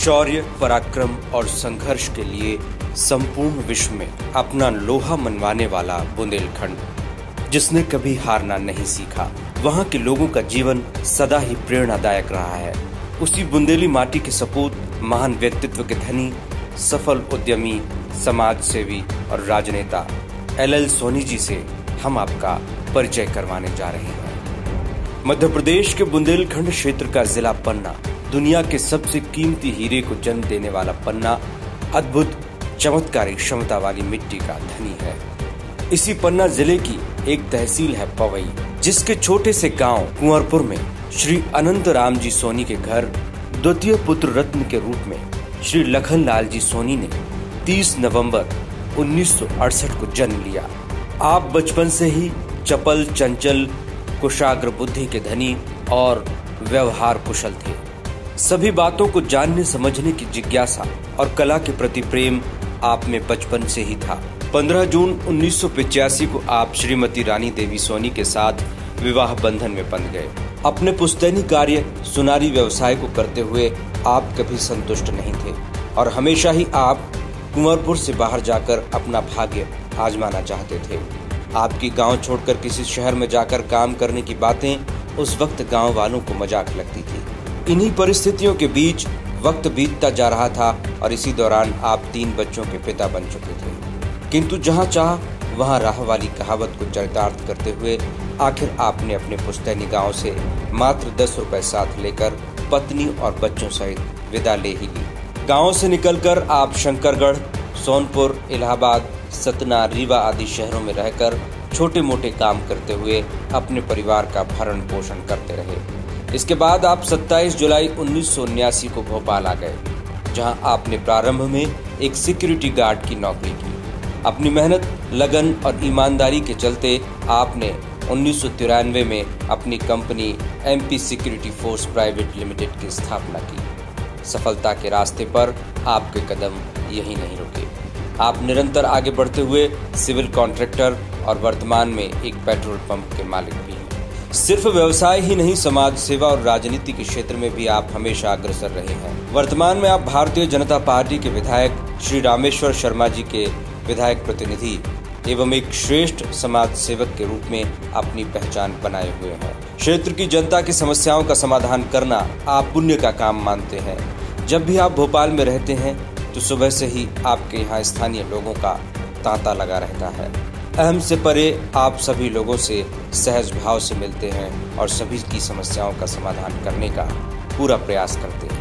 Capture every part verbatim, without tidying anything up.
शौर्य, पराक्रम और संघर्ष के लिए संपूर्ण विश्व में अपना लोहा मनवाने वाला बुंदेलखंड, जिसने कभी हारना नहीं सीखा। वहाँ के लोगों का जीवन सदा ही प्रेरणादायक रहा है। उसी बुंदेली माटी के सपूत, महान व्यक्तित्व के धनी, सफल उद्यमी, समाज सेवी और राजनेता एल एल सोनी जी से हम आपका परिचय करवाने जा रहे हैं। मध्य प्रदेश के बुंदेलखंड क्षेत्र का जिला पन्ना दुनिया के सबसे कीमती हीरे को जन्म देने वाला पन्ना अद्भुत चमत्कारी क्षमता वाली मिट्टी का धनी है। इसी पन्ना जिले की एक तहसील है पवई, जिसके छोटे से गांव कुंवरपुर में श्री अनंत राम जी सोनी के घर द्वितीय पुत्र रत्न के रूप में श्री लखन लाल जी सोनी ने तीस नवंबर उन्नीस सौ अड़सठ को जन्म लिया। आप बचपन से ही चपल, चंचल, कुशाग्र बुद्धि के धनी और व्यवहार कुशल थे। सभी बातों को जानने समझने की जिज्ञासा और कला के प्रति प्रेम आप में बचपन से ही था। पंद्रह जून उन्नीस सौ पचासी को आप श्रीमती रानी देवी सोनी के साथ विवाह बंधन में बंध गए। अपने पुश्तैनी कार्य, सुनारी व्यवसाय को करते हुए आप कभी संतुष्ट नहीं थे और हमेशा ही आप कुंवरपुर से बाहर जाकर अपना भाग्य आजमाना चाहते थे। आपकी गांव छोड़कर किसी शहर में जाकर काम करने की बातें उस वक्त गांव वालों को मजाक लगती थी। इन्हीं परिस्थितियों के बीच वक्त बीतता जा रहा था और इसी दौरान आप तीन बच्चों के पिता बन चुके थे। किंतु जहां चाह वहां राह वाली कहावत को चरितार्थ करते हुए आखिर आपने अपने पुश्तैनी गांव से मात्र दस रुपए साथ लेकर पत्नी और बच्चों सहित विदा ले ही ली। गांव से निकलकर आप शंकरगढ़, सोनपुर, इलाहाबाद, सतना, रीवा आदि शहरों में रहकर छोटे मोटे काम करते हुए अपने परिवार का भरण पोषण करते रहे। इसके बाद आप सत्ताईस जुलाई उन्नीस सौ उन्यासी को भोपाल आ गए, जहां आपने प्रारंभ में एक सिक्योरिटी गार्ड की नौकरी की। अपनी मेहनत, लगन और ईमानदारी के चलते आपने उन्नीस सौ तिरानवे में अपनी company M P security force private limited की स्थापना की। सफलता के रास्ते पर आपके कदम यहीं नहीं रुके। आप निरंतर आगे बढ़ते हुए सिविल कॉन्ट्रैक्टर और वर्तमान में एक पेट्रोल पंप के मालिक भी हैं। सिर्फ व्यवसाय ही नहीं, समाज सेवा और राजनीति के क्षेत्र में भी आप हमेशा अग्रसर रहे हैं। वर्तमान में आप भारतीय जनता पार्टी के विधायक श्री रामेश्वर शर्मा जी के विधायक प्रतिनिधि एवं एक श्रेष्ठ समाज सेवक के रूप में अपनी पहचान बनाए हुए हैं। क्षेत्र की जनता की समस्याओं का समाधान करना आप पुण्य का काम मानते हैं। जब भी आप भोपाल में रहते हैं तो सुबह से ही आपके यहाँ स्थानीय लोगों का तांता लगा रहता है। अहम से परे आप सभी लोगों से सहज भाव से मिलते हैं और सभी की समस्याओं का समाधान करने का पूरा प्रयास करते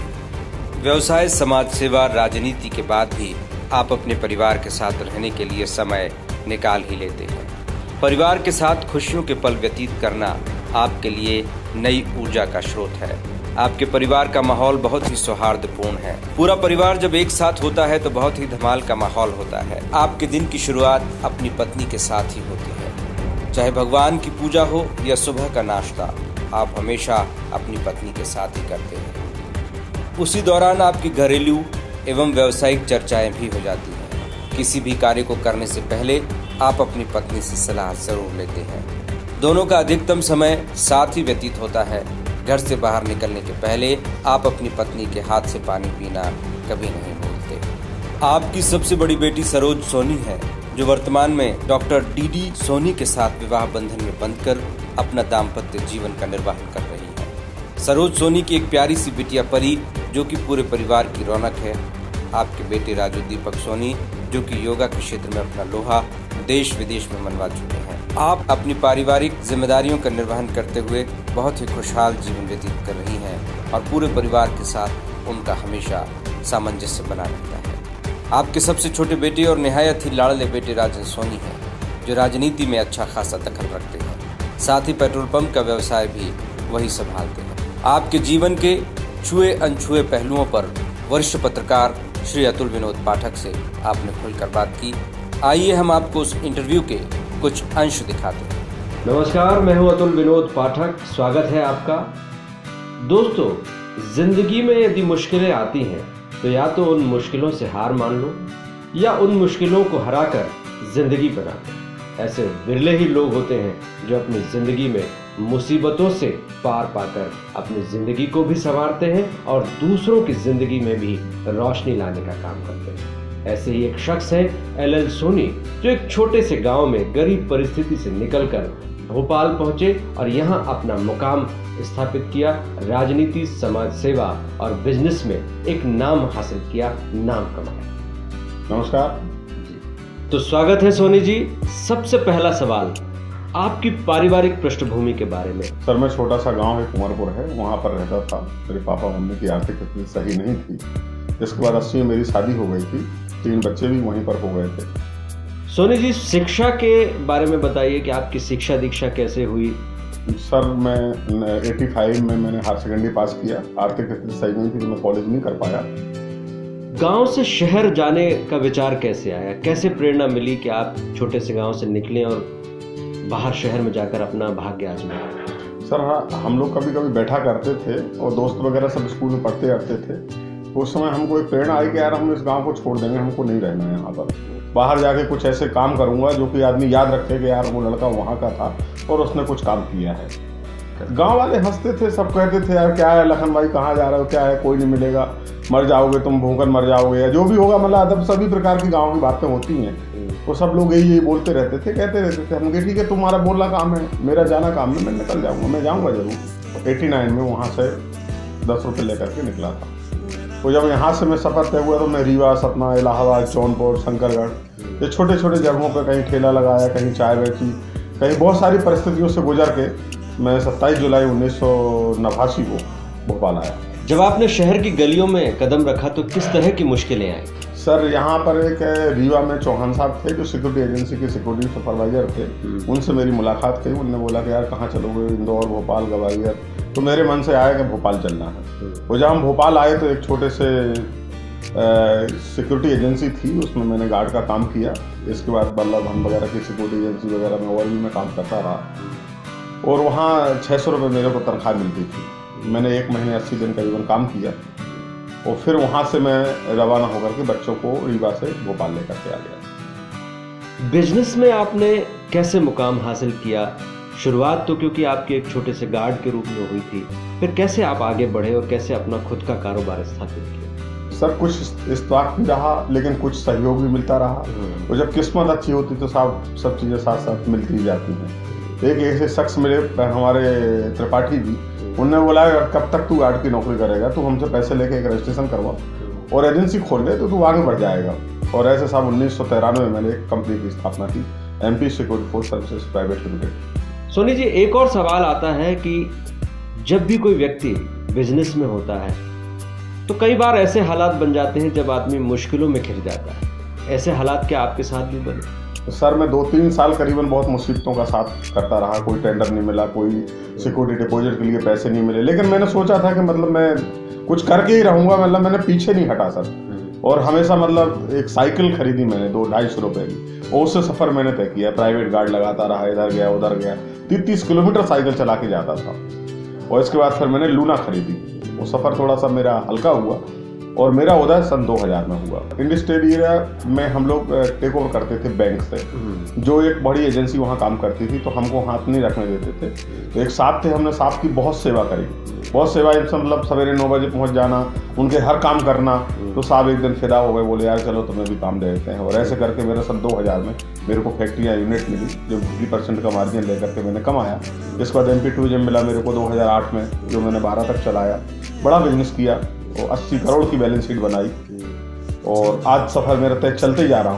हैं। व्यवसाय, समाज सेवा, राजनीति के बाद भी आप अपने परिवार के साथ रहने के लिए समय निकाल ही लेते हैं। परिवार के साथ खुशियों के पल व्यतीत करना आपके लिए नई ऊर्जा का स्रोत है। आपके परिवार का माहौल बहुत ही सौहार्दपूर्ण है। पूरा परिवार जब एक साथ होता है तो बहुत ही धमाल का माहौल होता है। आपके दिन की शुरुआत अपनी पत्नी के साथ ही होती है। चाहे भगवान की पूजा हो या सुबह का नाश्ता, आप हमेशा अपनी पत्नी के साथ ही करते हैं। उसी दौरान आपकी घरेलू एवं व्यावसायिक चर्चाएं भी हो जाती हैं। किसी भी कार्य को करने से पहले आप अपनी पत्नी से सलाह जरूर लेते हैं। दोनों का अधिकतम समय साथ ही व्यतीत होता है। घर से बाहर निकलने के पहले आप अपनी पत्नी के हाथ से पानी पीना कभी नहीं भूलते। आपकी सबसे बड़ी बेटी सरोज सोनी है, जो वर्तमान में डॉक्टर डी डी सोनी के साथ विवाह बंधन में बंधकर अपना दाम्पत्य जीवन का निर्वाहन कर रही है। सरोज सोनी की एक प्यारी सी बिटिया परी, जो कि पूरे परिवार की रौनक है। आपके बेटे राजू दीपक सोनी, जो कि योगा के क्षेत्र में अपना लोहा देश विदेश में मनवा चुके हैं। आप अपनी पारिवारिक जिम्मेदारियों का निर्वहन करते हुए बहुत ही खुशहाल जीवन व्यतीत कर रही हैं और पूरे परिवार के साथ उनका हमेशा सामंजस्य बना रहता है। आपके सबसे छोटे बेटे और निहायत ही लाड़ले बेटे राजन सोनी हैं, जो राजनीति में अच्छा खासा दखल रखते हैं। साथ ही पेट्रोल पंप का व्यवसाय भी वही संभालते हैं। आपके जीवन के छुए अनछुए पहलुओं पर वरिष्ठ पत्रकार श्री अतुल विनोद पाठक से आपने खुलकर बात की। आइए हम आपको उस इंटरव्यू के कुछ अंश दिखाते हैं। नमस्कार, मैं हूं अतुल विनोद पाठक। स्वागत है आपका। दोस्तों, जिंदगी में यदि मुश्किलें आती हैं तो या तो उन मुश्किलों से हार मान लो या उन मुश्किलों को हराकर जिंदगी बना लो। ऐसे विरले ही लोग होते हैं जो अपनी ज़िंदगी में मुसीबतों से पार पाकर अपनी ज़िंदगी को भी संवारते हैं और दूसरों की ज़िंदगी में भी रोशनी लाने का काम करते हैं। ऐसे ही एक शख्स है एल एल सोनी, जो एक छोटे से गांव में गरीब परिस्थिति से निकलकर भोपाल पहुंचे और यहां अपना मुकाम स्थापित किया, राजनीति, समाज सेवा और बिजनेस में एक नाम हासिल किया, नाम कमाया। नमस्कार जी, तो स्वागत है सोनी जी। सबसे पहला सवाल आपकी पारिवारिक पृष्ठभूमि के बारे में। सर, मैं छोटा सा गांव है, कुंवरपुर है, वहाँ पर रहता था। मेरे पापा मम्मी की आर्थिक स्थिति सही नहीं थी। इसके बाद अस्सी में मेरी शादी हो गई थी, तीन बच्चे भी वहीं पर हो गए थे। सोनी जी, शिक्षा के बारे में बताइए कि आपकी शिक्षा दीक्षा कैसे हुई। सर, मैं पचासी में मैंने हायर सेकेंडरी पास किया। आर्थिक स्थिति सही नहीं थी तो मैं कॉलेज नहीं कर पाया। गांव से शहर जाने का विचार कैसे आया, कैसे प्रेरणा मिली कि आप छोटे से गांव से निकले और बाहर शहर में जाकर अपना भाग्य आजमाया? सर हाँ, हम लोग कभी कभी बैठा करते थे और दोस्त वगैरह सब स्कूल में पढ़ते रहते थे। तो उस समय हमको एक प्रेरणा आई कि यार हम इस गांव को छोड़ देंगे, हमको नहीं रहना है यहाँ पर। बाहर जाके कुछ ऐसे काम करूँगा जो कि आदमी याद रखे कि यार वो लड़का वहाँ का था और उसने कुछ काम किया है। गांव वाले हंसते थे, सब कहते थे यार क्या है लखन भाई, कहाँ जा रहे हो, क्या है, कोई नहीं मिलेगा, मर जाओगे तुम, भूखन मर जाओगे, या जो भी होगा। मतलब अदब सभी प्रकार की गाँव की बातें होती हैं। वो सब लोग यही यही बोलते रहते थे, कहते रहते थे। हम कहे ठीक है, तुम्हारा बोलना काम है, मेरा जाना काम है, मैं निकल जाऊँगा, मैं जाऊँगा जरूर। नवासी में वहाँ से दस रुपये लेकर के निकला था। तो जब यहाँ से मैं सफ़र तय हुआ तो मैं रीवा, सतना, इलाहाबाद, जौनपुर, शंकरगढ़, ये छोटे छोटे जगहों पर कहीं ठेला लगाया, कहीं चाय बेची, कहीं बहुत सारी परिस्थितियों से गुजर के मैं सत्ताईस जुलाई उन्नीस सौ नवासी को भोपाल आया। जब आपने शहर की गलियों में कदम रखा तो किस तरह की मुश्किलें आई? सर, यहाँ पर एक रीवा में चौहान साहब थे जो सिक्योरिटी एजेंसी के सिक्योरिटी सुपरवाइजर थे। उनसे मेरी मुलाकात की। उन्होंने बोला कि यार कहाँ चलोगे, इंदौर, भोपाल, ग्वालियर। तो मेरे मन से आया कि भोपाल चलना है। वो जब हम भोपाल आए तो एक छोटे से सिक्योरिटी एजेंसी थी, उसमें मैंने गार्ड का काम किया। इसके बाद बल्लभ हम वगैरह की सिक्योरिटी एजेंसी वगैरह में और भी मैं काम करता रहा और वहाँ छः सौ रुपये मेरे को तनख्वाह मिलती थी। मैंने एक महीने अस्सी दिन करीबन काम किया और फिर वहाँ से मैं रवाना होकर के बच्चों को रीवा से भोपाल लेकर के आ गया। बिजनेस में आपने कैसे मुकाम हासिल किया? शुरुआत तो क्योंकि आपके एक छोटे से गार्ड के रूप में हुई थी, फिर कैसे आप आगे बढ़े और कैसे अपना खुद का कारोबार स्थापित किया? सर, कुछ इस्ताक भी रहा लेकिन कुछ सहयोग भी मिलता रहा। और जब किस्मत अच्छी होती तो सब सब चीज़ें साथ साथ मिलती जाती हैं। एक ऐसे शख्स मिले हमारे त्रिपाठी जी, उन्होंने बोला कब तक तू गार्ड की नौकरी करेगा, तू हमसे पैसे लेके एक रजिस्ट्रेशन करवा और एजेंसी खोल ले तो तू आगे बढ़ जाएगा। और ऐसे साहब उन्नीस सौ तिरानवे में मैंने एक कंपनी की स्थापना की, MP security force services private limited. Soni ji, एक और सवाल आता है कि जब भी कोई व्यक्ति बिजनेस में होता है तो कई बार ऐसे हालात बन जाते हैं जब आदमी मुश्किलों में घिर जाता है। ऐसे हालात क्या आपके साथ भी बने? सर, मैं दो तीन साल करीबन बहुत मुसीबतों का साथ करता रहा। कोई टेंडर नहीं मिला, कोई सिक्योरिटी डिपॉजिट के लिए पैसे नहीं मिले, लेकिन मैंने सोचा था कि मतलब मैं कुछ करके ही रहूँगा। मतलब मैंने पीछे नहीं हटा सर। और हमेशा मतलब एक साइकिल खरीदी मैंने दो ढाई सौ रुपये की, और उससे सफ़र मैंने तय किया। प्राइवेट गार्ड लगाता रहा, इधर गया उधर गया, तीस तीस किलोमीटर साइकिल चला के जाता था। और इसके बाद फिर मैंने लूना खरीदी। वो सफ़र थोड़ा सा मेरा हल्का हुआ और मेरा उदय सन दो हज़ार में हुआ। इंडस्ट्रियल एरिया में हम लोग टेक ओवर करते थे बैंक से, जो एक बड़ी एजेंसी वहाँ काम करती थी, तो हमको हाथ नहीं रखने देते थे। तो एक साहब थे, हमने साहब की बहुत सेवा करी, बहुत सेवा। इनसे मतलब सवेरे नौ बजे पहुँच जाना, उनके हर काम करना। तो साहब एक दिन फिदा हो गए, बोले यार चलो तुम्हें भी काम दे देते हैं। और ऐसे करके मेरे सन दो हज़ार में मेरे को फैक्ट्रियाँ यूनिट मिली, जो बीस परसेंट का मार्जिन लेकर के मैंने कमाया। इसके बाद एम पी टूरिज्म मिला मेरे को दो हज़ार आठ में, जो मैंने बारह तक चलाया। बड़ा बिजनेस किया और अस्सी करोड़ की बैलेंस शीट बनाई और आज सफ़र मेरा तय चलते जा रहा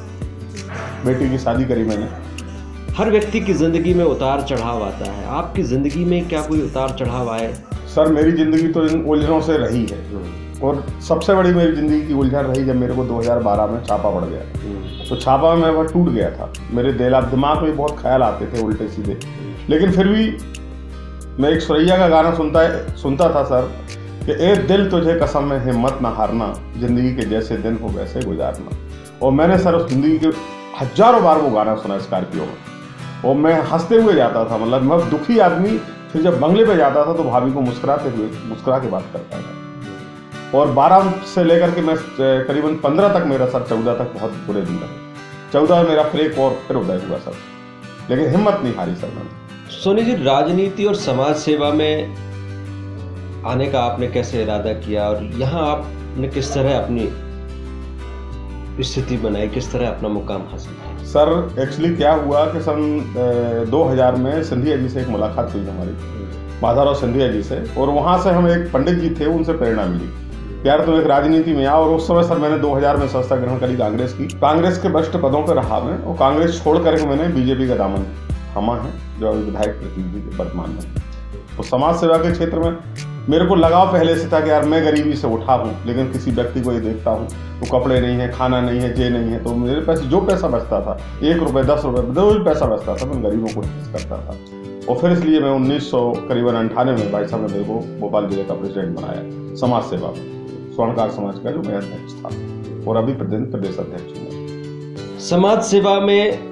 हूँ। बेटी की शादी करी मैंने। हर व्यक्ति की ज़िंदगी में उतार चढ़ाव आता है। आपकी ज़िंदगी में क्या कोई उतार चढ़ाव आए? सर, मेरी ज़िंदगी तो इन उलझनों से रही है और सबसे बड़ी मेरी ज़िंदगी की उलझन रही जब मेरे को दो हज़ार बारह में छापा पड़ गया। तो छापा में वह टूट गया था। मेरे दिला दिमाग में बहुत ख्याल आते थे उल्टे सीधे, लेकिन फिर भी मैं एक सुरैया का गाना सुनता सुनता था सर कि ए दिल तुझे कसम है हिम्मत ना हारना, जिंदगी के जैसे दिन हो वैसे गुजारना। और मैंने सर उस जिंदगी के हजारों बार वो गाना सुना स्कॉर्पियो में, और मैं हंसते हुए जाता था। मतलब मैं दुखी आदमी फिर जब बंगले पे जाता था तो भाभी को मुस्कुराते हुए मुस्कुरा के बात करता था। और बारह से लेकर के मैं करीबन पंद्रह तक मेरा सर चौदह तक बहुत बुरे दिन रहे। चौदह मेरा फ्लेक और फिर उदय हुआ सर। लेकिन हिम्मत नहीं हारी सर मैंने। सोनी जी, राजनीति और समाज सेवा में आने का आपने कैसे इरादा किया और यहाँ आपने किस तरह अपनी स्थिति बनाई, किस तरह अपना मुकाम हासिल किया? सर एक्चुअली क्या हुआ कि सन दो हज़ार में सिंधिया जी से एक मुलाकात हुई हमारी, माधवराव सिंधिया जी से, और वहाँ से हम एक पंडित जी थे, उनसे प्रेरणा मिली यार तुम एक राजनीति में आओ। और उस समय सर मैंने दो हज़ार में संस्था ग्रहण करी कांग्रेस की, कांग्रेस के वरिष्ठ पदों पर रहा मैं, और कांग्रेस छोड़ करके मैंने बीजेपी का दामन थामा है, जो अभी विधायक प्रतिनिधि वर्तमान में। तो समाज सेवा के क्षेत्र में मेरे को लगाव पहले से था कि यार मैं गरीबी से उठा हूँ, लेकिन किसी व्यक्ति को ये देखता हूँ तो कपड़े नहीं है, खाना नहीं है, जे नहीं है, तो मेरे पास जो पैसा बचता था, एक रुपये दस रुपये जो भी पैसा बचता था मैं गरीबों को करता था। और फिर इसलिए मैं उन्नीस सौ करीबन अंठानवे में भाई साहब ने मेरे को भोपाल जिले का प्रेसिडेंट बनाया समाज सेवा में, स्वर्णकार समाज का जो मैं अध्यक्ष था, और अभी प्रदेश अध्यक्ष हूँ। समाज सेवा में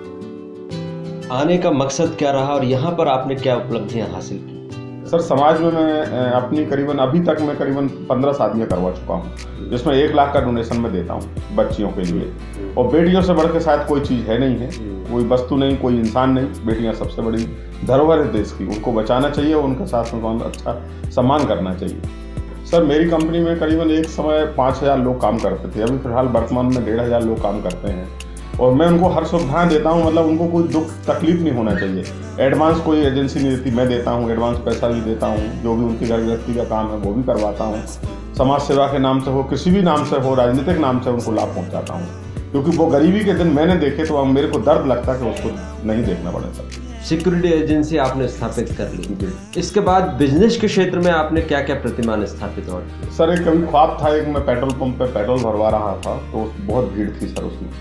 आने का मकसद क्या रहा और यहाँ पर आपने क्या उपलब्धियां हासिल की? सर समाज में मैं अपनी करीबन अभी तक मैं करीबन पंद्रह शादियाँ करवा चुका हूँ, जिसमें एक लाख का डोनेशन मैं देता हूँ बच्चियों के लिए। और बेटियों से बढ़ के शायद कोई चीज़ है नहीं है, कोई वस्तु नहीं, कोई इंसान नहीं। बेटियाँ सबसे बड़ी धरोहर है देश की, उनको बचाना चाहिए और उनके साथ में अच्छा सम्मान करना चाहिए। सर मेरी कंपनी में करीबन एक समय पाँच हज़ार लोग काम करते थे, अभी फिलहाल वर्तमान में डेढ़ हज़ार लोग काम करते हैं, और मैं उनको हर सुविधाएं देता हूं, मतलब उनको कोई दुख तकलीफ नहीं होना चाहिए। एडवांस कोई एजेंसी नहीं देती, मैं देता हूं, एडवांस पैसा भी देता हूं, जो भी उनकी घर गृहस्थी का काम है वो भी करवाता हूं। समाज सेवा के नाम से हो, किसी भी नाम से हो, राजनीतिक नाम से उनको लाभ पहुंचाता हूं, क्योंकि वो गरीबी के दिन मैंने देखे तो मेरे को दर्द लगता है कि उसको नहीं देखना पड़े। सर सिक्योरिटी एजेंसी आपने स्थापित कर ली, इसके बाद बिजनेस के क्षेत्र में आपने क्या क्या प्रतिमान स्थापित और? सर एक कभी ख्वाब था, एक मैं पेट्रोल पंप पे पेट्रोल भरवा रहा था, तो बहुत भीड़ थी सर उसमें,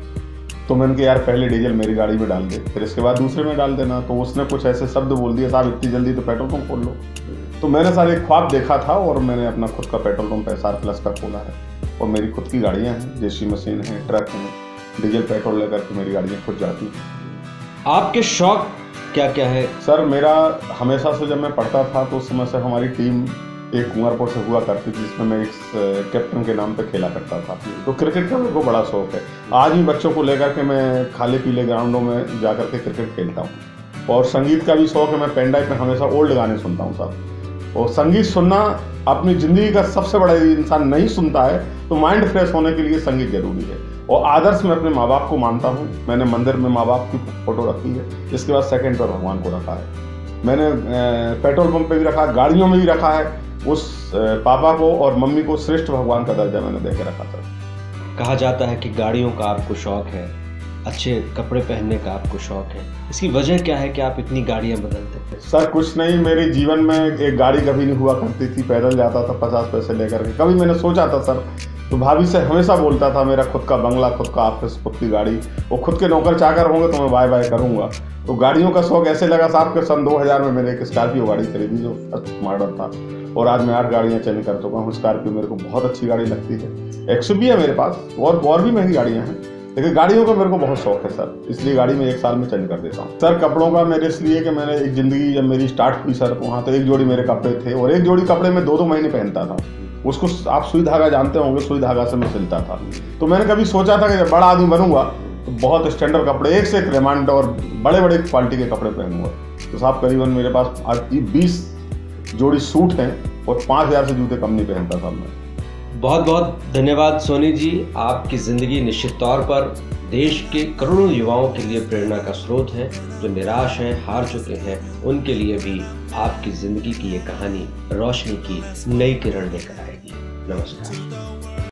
तो मैंने कहा यार पहले डीजल मेरी गाड़ी में डाल दे, फिर इसके बाद दूसरे में डाल देना। तो उसने कुछ ऐसे शब्द बोल दिए, साहब इतनी जल्दी तो पेट्रोल पंप खोल लो। तो मैंने सर एक ख्वाब देखा था और मैंने अपना खुद का petrol pump S R plus का खोला है, और मेरी खुद की गाड़ियाँ हैं, जेसी मशीन है, ट्रक है, डीजल पेट्रोल लेकर के मेरी गाड़ियाँ खुद जाती हैं। आपके शौक क्या क्या है? सर मेरा हमेशा से जब मैं पढ़ता था तो उस समय से हमारी टीम एक कुंवरपुर से हुआ करती थी, जिसमें मैं एक कैप्टन के नाम पे खेला करता था। तो क्रिकेट का मेरे को बड़ा शौक है, आज भी बच्चों को लेकर के मैं खाले पीले ग्राउंडों में जा करके क्रिकेट खेलता हूँ। और संगीत का भी शौक है, मैं पेन ड्राइव में हमेशा ओल्ड गाने सुनता हूँ साहब। और संगीत सुनना अपनी ज़िंदगी का सबसे बड़ा, इंसान नहीं सुनता है तो माइंड फ्रेश होने के लिए संगीत जरूरी है। और आदर्श मैं अपने माँ बाप को मानता हूँ, मैंने मंदिर में माँ बाप की फोटो रखी है, इसके बाद सेकंड पर भगवान को रखा है। मैंने पेट्रोल पंप पे भी रखा है, गाड़ियों में भी रखा है, उस पापा को और मम्मी को श्रेष्ठ भगवान का दर्जा मैंने देके रखा था। कहा जाता है कि गाड़ियों का आपको शौक है, अच्छे कपड़े पहनने का आपको शौक है, इसकी वजह क्या है कि आप इतनी गाड़ियां बदलते हैं? सर कुछ नहीं, मेरे जीवन में एक गाड़ी कभी नहीं हुआ करती थी, पैदल जाता था पचास पैसे लेकर के। कभी मैंने सोचा था सर, तो भाभी से हमेशा बोलता था मेरा खुद का बंगला, खुद का ऑफिस, खुद की गाड़ी, वो खुद के नौकर चाकर होंगे तो मैं बाय बाय करूंगा। तो गाड़ियों का शौक ऐसे लगा साहब के सन दो हज़ार में मैंने एक स्कॉर्पियो गाड़ी खरीदी जो फर्स्ट मॉडल था, और आज मैं आठ गाड़ियाँ चेंज कर चुका हूँ। स्कॉर्पियो मेरे को बहुत अच्छी गाड़ी लगती है, एक्स भी है मेरे पास, और और भी महंगी गाड़ियाँ हैं, लेकिन गाड़ियों का मेरे को बहुत शौक है सर, इसलिए गाड़ी में एक साल में चेंज कर देता हूँ। सर कपड़ों का मेरे इसलिए कि मैंने एक ज़िंदगी जब मेरी स्टार्ट हुई सर, वहाँ तो एक जोड़ी मेरे कपड़े थे, और एक जोड़ी कपड़े में दो दो महीने पहनता था। उसको आप सुई धागा जानते होंगे, सुई धागा से मैं सिलता था। तो मैंने कभी सोचा था कि जब बड़ा आदमी बनूंगा तो बहुत स्टैंडर्ड कपड़े, एक से एक रेमांड और बड़े बड़े क्वालिटी के कपड़े पहनूंगा। तो साहब करीबन मेरे पास आज बीस जोड़ी सूट हैं और पाँच हज़ार से जूते कम नहीं पहनता था मैं। बहुत बहुत धन्यवाद सोनी जी, आपकी ज़िंदगी निश्चित तौर पर देश के करोड़ों युवाओं के लिए प्रेरणा का स्रोत है। जो निराश हैं, हार चुके हैं, उनके लिए भी आपकी ज़िंदगी की ये कहानी रोशनी की नई किरण लेकर आएगी। नमस्कार।